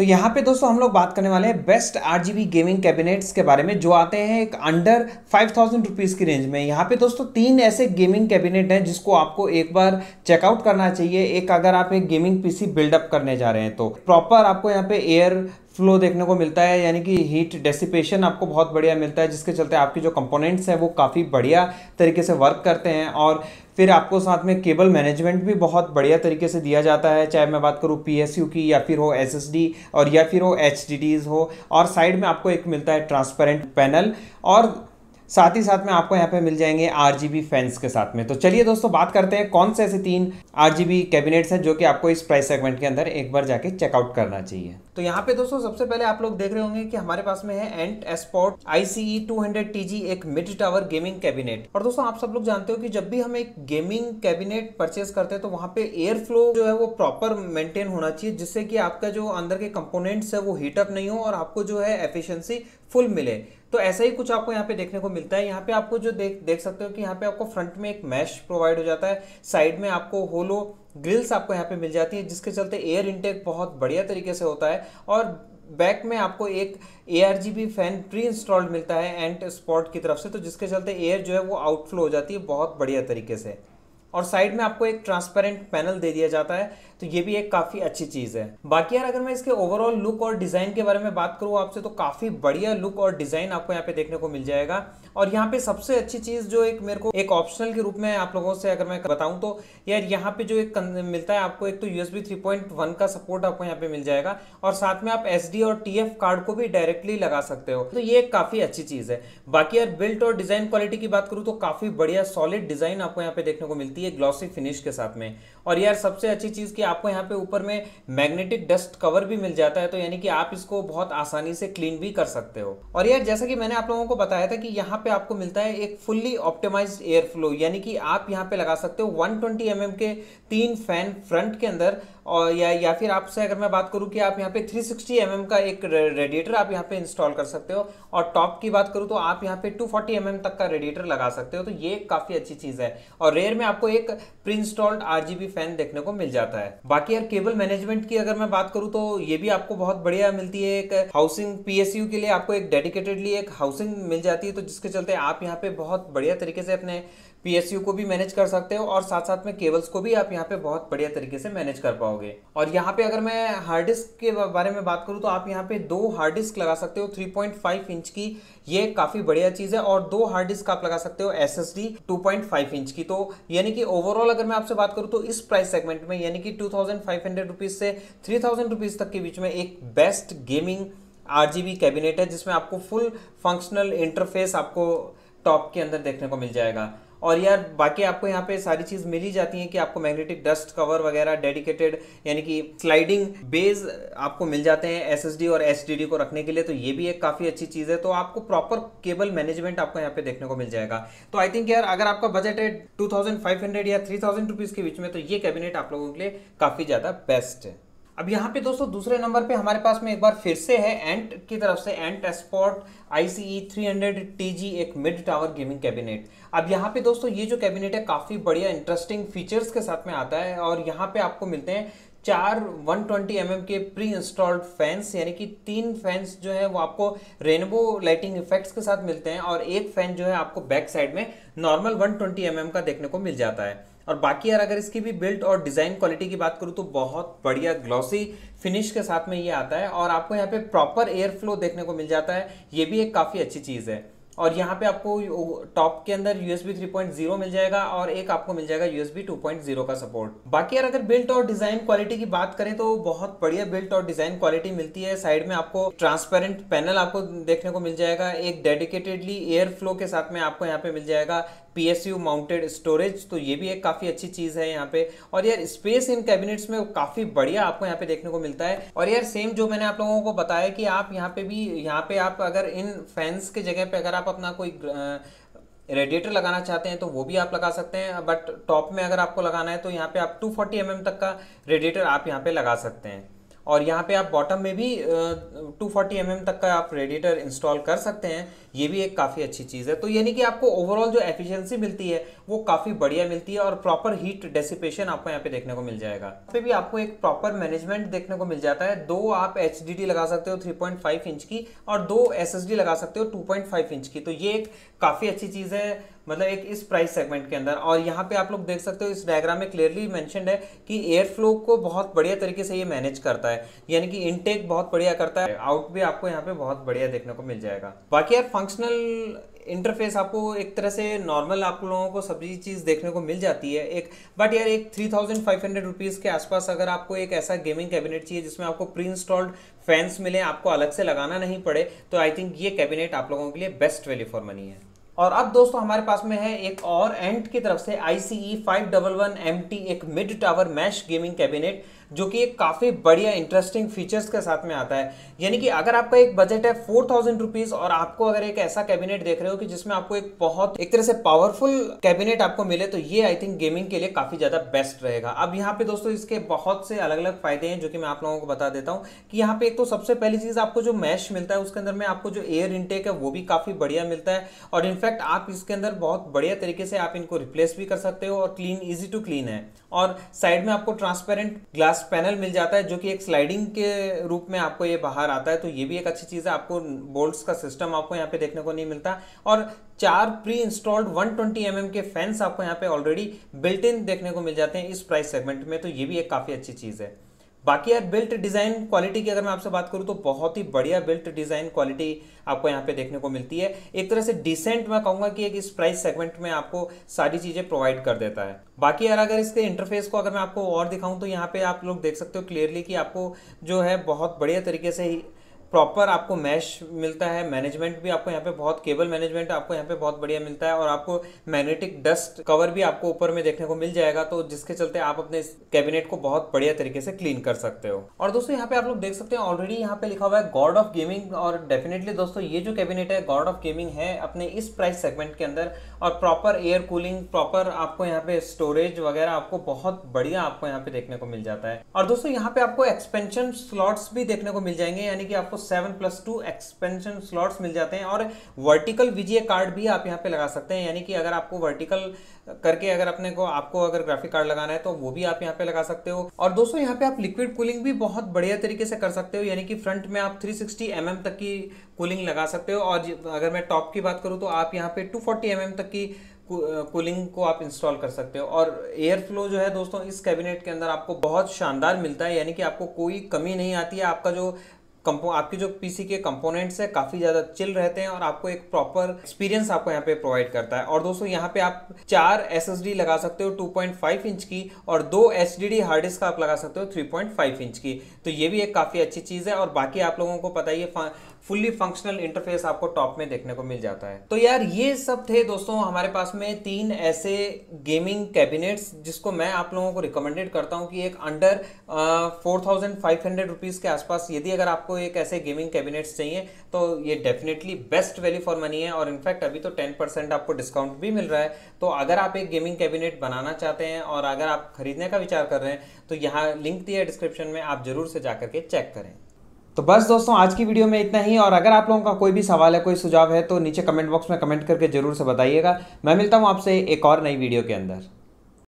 तो यहाँ पे दोस्तों हम लोग बात करने वाले हैं बेस्ट आरजीबी गेमिंग कैबिनेट्स के बारे में जो आते हैं एक अंडर 5000 रुपीज़ की रेंज में। यहाँ पे दोस्तों तीन ऐसे गेमिंग कैबिनेट हैं जिसको आपको एक बार चेकआउट करना चाहिए। एक, अगर आप एक गेमिंग पीसी बिल्डअप करने जा रहे हैं तो प्रॉपर आपको यहाँ पे एयर फ्लो देखने को मिलता है, यानी कि हीट डेसिपेशन आपको बहुत बढ़िया मिलता है, जिसके चलते आपकी जो कंपोनेंट्स हैं वो काफ़ी बढ़िया तरीके से वर्क करते हैं। और फिर आपको साथ में केबल मैनेजमेंट भी बहुत बढ़िया तरीके से दिया जाता है, चाहे मैं बात करूँ पीएसयू की या फिर हो एसएसडी और या फिर हो एचडीडीज हो। और साइड में आपको एक मिलता है ट्रांसपेरेंट पैनल, और साथ ही साथ में आपको यहाँ पे मिल जाएंगे आरजीबी फैंस के साथ में। तो चलिए दोस्तों बात करते हैं कौन से ऐसे तीन आरजीबी कैबिनेट्स हैं जो कि आपको इस प्राइस सेगमेंट के अंदर एक बार जाके चेकआउट करना चाहिए। तो यहाँ पे दोस्तों सबसे पहले आप लोग देख रहे होंगे कि हमारे पास में है एंट एस्पोर्ट ICE 200TG, एक मिड टावर गेमिंग कैबिनेट। और दोस्तों आप सब लोग जानते हो कि जब भी हम एक गेमिंग कैबिनेट परचेस करते हैं तो वहाँ पे एयर फ्लो जो है वो प्रॉपर मेंटेन होना चाहिए, जिससे कि आपका जो अंदर के कंपोनेंट्स है वो हीटअप नहीं हो और आपको जो है एफिशिएंसी फुल मिले। तो ऐसा ही कुछ आपको यहाँ पे देखने को मिलता है। यहाँ पे आपको जो देख सकते हो कि यहाँ पे आपको फ्रंट में एक मैश प्रोवाइड हो जाता है, साइड में आपको होलो ग्रिल्स आपको यहाँ पे मिल जाती है, जिसके चलते एयर इनटेक बहुत बढ़िया तरीके से होता है। और बैक में आपको एक ARGB फैन प्री इंस्टॉल्ड मिलता है एंट स्पॉट की तरफ से, तो जिसके चलते एयर जो है वो आउटफ्लो हो जाती है बहुत बढ़िया तरीके से। और साइड में आपको एक ट्रांसपेरेंट पैनल दे दिया जाता है, तो ये भी एक काफ़ी अच्छी चीज़ है। बाकी यार अगर मैं इसके ओवरऑल लुक और डिज़ाइन के बारे में बात करूँ आपसे, तो काफ़ी बढ़िया लुक और डिज़ाइन आपको यहाँ पे देखने को मिल जाएगा। और यहाँ पे सबसे अच्छी चीज़ जो एक मेरे को एक ऑप्शनल के रूप में आप लोगों से अगर मैं बताऊँ तो यार यहाँ पे जो एक मिलता है आपको, एक तो USB 3.1 का सपोर्ट आपको यहाँ पे मिल जाएगा, और साथ में आप SD और TF कार्ड को भी डायरेक्टली लगा सकते हो, तो ये एक काफ़ी अच्छी चीज़ है। बाकी यार बिल्ट और डिज़ाइन क्वालिटी की बात करूँ तो काफ़ी बढ़िया सॉलिड डिज़ाइन आपको यहाँ पे देखने को मिलती है ग्लॉसी फिनिश के साथ में। और यार सबसे अच्छी चीज़ कि आपको यहाँ पे ऊपर में मैग्नेटिक डस्ट कवर भी मिल जाता है, तो यानी कि आप इसको बहुत आसानी से क्लीन भी कर सकते हो। और यार जैसा कि मैंने आप लोगों को बताया था कि यहाँ पे आपको मिलता है एक फुल्ली ऑप्टिमाइज्ड एयर फ्लो, यानी कि आप यहाँ पे लगा सकते हो 120 mm के 3 फैन फ्रंट के अंदर, और या फिर आपसे अगर मैं बात करूँ कि आप यहाँ पे 360 mm का एक रेडिएटर आप यहाँ पे इंस्टॉल कर सकते हो। और टॉप की बात करूँ तो आप यहाँ पे 240 mm तक का रेडिएटर लगा सकते हो, तो ये काफ़ी अच्छी चीज़ है। और रेयर में आपको एक प्री इंस्टॉल्ड RGB फैन देखने को मिल जाता है। बाकी यार केबल मैनेजमेंट की अगर मैं बात करूँ तो ये भी आपको बहुत बढ़िया मिलती है। एक हाउसिंग PSU के लिए आपको एक डेडिकेटेडली एक हाउसिंग मिल जाती है, तो जिसके चलते आप यहाँ पे बहुत बढ़िया तरीके से अपने PSU को भी मैनेज कर सकते हो, और साथ साथ में केबल्स को भी आप यहाँ पे बहुत बढ़िया तरीके से मैनेज कर पाओगे। और यहाँ पे अगर मैं हार्ड डिस्क के बारे में बात करूँ तो आप यहाँ पे 2 हार्ड डिस्क लगा सकते हो 3.5 इंच की, ये काफ़ी बढ़िया चीज़ है। और 2 हार्ड डिस्क आप लगा सकते हो SSD 2.5 इंच की। तो यानी कि ओवरऑल अगर मैं आपसे बात करूँ तो इस प्राइस सेगमेंट में यानी कि 2500 रुपीज़ से 3000 रुपीज़ तक के बीच में एक बेस्ट गेमिंग RGB कैबिनेट है, जिसमें आपको फुल फंक्शनल इंटरफेस आपको टॉप के अंदर देखने को मिल जाएगा। और यार बाकी आपको यहाँ पे सारी चीज़ मिल ही जाती है कि आपको मैग्नेटिक डस्ट कवर वगैरह डेडिकेटेड यानी कि स्लाइडिंग बेस आपको मिल जाते हैं SSD और HDD को रखने के लिए, तो ये भी एक काफ़ी अच्छी चीज़ है। तो आपको प्रॉपर केबल मैनेजमेंट आपको यहाँ पे देखने को मिल जाएगा। तो आई थिंक यार अगर आपका बजट है 2500 या 3000 रुपीज़ के बीच में, तो ये कैबिनेट आप लोगों के लिए काफ़ी ज़्यादा बेस्ट है। अब यहाँ पे दोस्तों दूसरे नंबर पे हमारे पास में एक बार फिर से है एंट की तरफ से एंट एस्पोर्ट ICE 300TG, एक मिड टावर गेमिंग कैबिनेट। अब यहाँ पे दोस्तों ये जो कैबिनेट है काफ़ी बढ़िया इंटरेस्टिंग फीचर्स के साथ में आता है, और यहाँ पे आपको मिलते हैं 4 120 mm के प्री इंस्टॉल्ड फैंस, यानी कि 3 फैंस जो है वो आपको रेनबो लाइटिंग इफेक्ट्स के साथ मिलते हैं, और एक फैन जो है आपको बैक साइड में नॉर्मल 120 mm का देखने को मिल जाता है। और बाकी यार अगर इसकी भी बिल्ट और डिज़ाइन क्वालिटी की बात करूँ तो बहुत बढ़िया ग्लॉसी फिनिश के साथ में ये आता है, और आपको यहाँ पे प्रॉपर एयर फ्लो देखने को मिल जाता है, ये भी एक काफ़ी अच्छी चीज़ है। और यहाँ पे आपको टॉप के अंदर USB 3.0 मिल जाएगा, और एक आपको मिल जाएगा USB 2.0 का सपोर्ट। बाकी यार अगर बिल्ट और डिज़ाइन क्वालिटी की बात करें तो बहुत बढ़िया बिल्ट और डिज़ाइन क्वालिटी मिलती है। साइड में आपको ट्रांसपेरेंट पैनल आपको देखने को मिल जाएगा, एक डेडिकेटेडली एयर फ्लो के साथ में आपको यहाँ पे मिल जाएगा PSU माउंटेड स्टोरेज, तो ये भी एक काफ़ी अच्छी चीज़ है यहाँ पे। और यार स्पेस इन कैबिनेट्स में काफ़ी बढ़िया आपको यहाँ पे देखने को मिलता है। और यार सेम जो मैंने आप लोगों को बताया कि आप यहाँ पे आप अगर इन फैंस के जगह पे अगर आप अपना कोई रेडिएटर लगाना चाहते हैं तो वो भी आप लगा सकते हैं, बट टॉप में अगर आपको लगाना है तो यहाँ पे आप 240 mm तक का रेडिएटर आप यहाँ पे लगा सकते हैं। और यहाँ पे आप बॉटम में भी 240 mm तक का आप रेडिएटर इंस्टॉल कर सकते हैं। ये भी एक काफ़ी अच्छी चीज़ है। तो यानी कि आपको ओवरऑल जो एफिशिएंसी मिलती है वो काफ़ी बढ़िया मिलती है और प्रॉपर हीट डेसिपेशन आपको यहाँ पे देखने को मिल जाएगा। यहाँ पे भी आपको एक प्रॉपर मैनेजमेंट देखने को मिल जाता है। दो आप HDD लगा सकते हो 3.5 इंच की और दो SSD लगा सकते हो 2.5 इंच की। तो ये एक काफ़ी अच्छी चीज़ है, मतलब एक इस प्राइस सेगमेंट के अंदर। और यहाँ पे आप लोग देख सकते हो इस डायग्राम में क्लियरली मेंशन्ड है कि एयर फ्लो को बहुत बढ़िया तरीके से ये मैनेज करता है, यानी कि इनटेक बहुत बढ़िया करता है, आउट भी आपको यहाँ पे बहुत बढ़िया देखने को मिल जाएगा। बाकी यार फंक्शनल इंटरफेस आपको एक तरह से नॉर्मल आप लोगों को सभी चीज़ देखने को मिल जाती है एक, बट यार एक 3500 रुपीज़ के आसपास अगर आपको एक ऐसा गेमिंग कैबिनेट चाहिए जिसमें आपको प्री इंस्टॉल्ड फैंस मिले, आपको अलग से लगाना नहीं पड़े, तो आई थिंक ये कैबिनेट आप लोगों के लिए बेस्ट वैल्यू फॉर मनी है। और अब दोस्तों हमारे पास में है एक और एंट की तरफ से ICE 511MT, एक mid tower mesh gaming cabinet, जो कि एक काफ़ी बढ़िया इंटरेस्टिंग फीचर्स के साथ में आता है। यानी कि अगर आपका एक बजट है 4000 रुपीज़ और आपको अगर एक ऐसा कैबिनेट देख रहे हो कि जिसमें आपको एक बहुत एक तरह से पावरफुल कैबिनेट आपको मिले, तो ये आई थिंक गेमिंग के लिए काफ़ी ज़्यादा बेस्ट रहेगा। अब यहाँ पे दोस्तों इसके बहुत से अलग अलग फायदे हैं जो कि मैं आप लोगों को बता देता हूँ कि यहाँ पे एक तो सबसे पहली चीज़ आपको जो मैश मिलता है उसके अंदर में आपको जो एयर इनटेक है वो भी काफ़ी बढ़िया मिलता है, और इनफैक्ट आप इसके अंदर बहुत बढ़िया तरीके से आप इनको रिप्लेस भी कर सकते हो और क्लीन, ईजी टू क्लीन है। और साइड में आपको ट्रांसपेरेंट ग्लास पैनल मिल जाता है जो कि एक स्लाइडिंग के रूप में आपको ये बाहर आता है, तो ये भी एक अच्छी चीज़ है। आपको बोल्ट्स का सिस्टम आपको यहाँ पे देखने को नहीं मिलता, और 4 प्री इंस्टॉल्ड 120 mm के फैंस आपको यहाँ पे ऑलरेडी बिल्ट इन देखने को मिल जाते हैं इस प्राइस सेगमेंट में, तो ये भी एक काफ़ी अच्छी चीज़ है। बाकी यार बिल्ट डिज़ाइन क्वालिटी की अगर मैं आपसे बात करूँ तो बहुत ही बढ़िया बिल्ट डिज़ाइन क्वालिटी आपको यहाँ पे देखने को मिलती है। एक तरह से डिसेंट मैं कहूँगा कि एक इस प्राइस सेगमेंट में आपको सारी चीज़ें प्रोवाइड कर देता है। बाकी यार अगर इसके इंटरफेस को अगर मैं आपको और दिखाऊँ तो यहाँ पे आप लोग देख सकते हो क्लियरली कि आपको जो है बहुत बढ़िया तरीके से ही प्रॉपर आपको मैश मिलता है। मैनेजमेंट भी आपको यहाँ पे बहुत, केबल मैनेजमेंट आपको यहाँ पे बहुत बढ़िया मिलता है, और आपको मैग्नेटिक डस्ट कवर भी आपको ऊपर में देखने को मिल जाएगा, तो जिसके चलते आप अपने कैबिनेट को बहुत बढ़िया तरीके से क्लीन कर सकते हो। और दोस्तों यहाँ पे आप लोग देख सकते हैं ऑलरेडी यहाँ पे लिखा हुआ है गॉड ऑफ गेमिंग, और डेफिनेटली दोस्तों ये जो कैबिनेट है गॉड ऑफ गेमिंग है अपने इस प्राइस सेगमेंट के अंदर, और प्रॉपर एयर कूलिंग, प्रॉपर आपको यहाँ पे स्टोरेज वगैरह आपको बहुत बढ़िया आपको यहाँ पे देखने को मिल जाता है। और दोस्तों यहाँ पे आपको एक्सपेंशन स्लॉट्स भी देखने को मिल जाएंगे, यानी कि आपको 7+2 एक्सपेंशन स्लॉट्स मिल जाते हैं, और वर्टिकल VGA कार्ड भी आप यहाँ पे लगा सकते हैं, यानी कि अगर आपको वर्टिकल करके अगर अपने को आपको अगर ग्राफिक कार्ड लगाना है तो वो भी आप यहाँ पे लगा सकते हो। और दोस्तों यहाँ पे आप लिक्विड कूलिंग भी बहुत बढ़िया तरीके से कर सकते हो, यानी कि फ्रंट में आप 360 mm तक की कूलिंग लगा सकते हो, और अगर मैं टॉप की बात करूँ तो आप यहाँ पे 240 mm तक की कूलिंग को आप इंस्टॉल कर सकते हो। और एयर फ्लो जो है दोस्तों इस कैबिनेट के अंदर आपको बहुत शानदार मिलता है, यानी कि आपको कोई कमी नहीं आती है। आपका जो आपके जो पीसी के कंपोनेंट्स है काफ़ी ज़्यादा चिल रहते हैं, और आपको एक प्रॉपर एक्सपीरियंस आपको यहाँ पे प्रोवाइड करता है। और दोस्तों यहाँ पे आप 4 SSD लगा सकते हो 2.5 इंच की, और 2 HDD हार्ड डिस्क आप लगा सकते हो 3.5 इंच की, तो ये भी एक काफ़ी अच्छी चीज़ है। और बाकी आप लोगों को पता ही है फुल्ली फंक्शनल इंटरफेस आपको टॉप में देखने को मिल जाता है। तो यार ये सब थे दोस्तों हमारे पास में 3 ऐसे गेमिंग कैबिनेट्स जिसको मैं आप लोगों को रिकमेंडेड करता हूँ कि एक अंडर 4500 रुपीज़ के आसपास यदि अगर आपको एक ऐसे गेमिंग कैबिनेट्स चाहिए तो ये definitely best value for money है। और इनफैक्ट अभी तो 10% आपको डिस्काउंट भी मिल रहा है, तो अगर आप एक गेमिंग कैबिनेट बनाना चाहते हैं और अगर आप खरीदने का विचार कर रहे हैं तो यहाँ लिंक दिया है डिस्क्रिप्शन में, आप जरूर से जाकर के चेक करें। तो बस दोस्तों आज की वीडियो में इतना ही, और अगर आप लोगों का कोई भी सवाल है, कोई सुझाव है तो नीचे कमेंट बॉक्स में कमेंट करके जरूर से बताइएगा। मैं मिलता हूँ आपसे एक और नई वीडियो के अंदर।